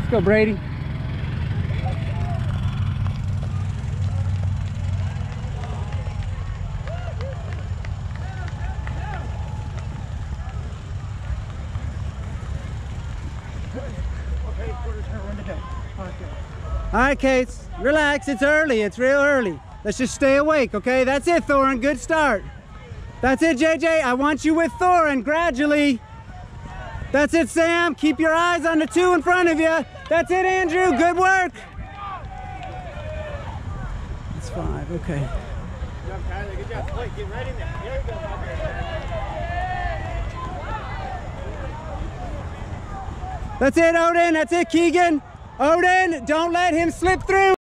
Let's go, Brady. All right, Kate, relax. It's early. It's real early. Let's just stay awake, okay? That's it, Thorin. Good start. That's it, JJ. I want you with Thorin gradually. That's it, Sam. Keep your eyes on the 2 in front of you. That's it, Andrew. Good work. That's 5. Okay. Good job, Tyler. Good job. Wait, get right in there. There you go. That's it, Odin. That's it, Keegan. Odin, don't let him slip through.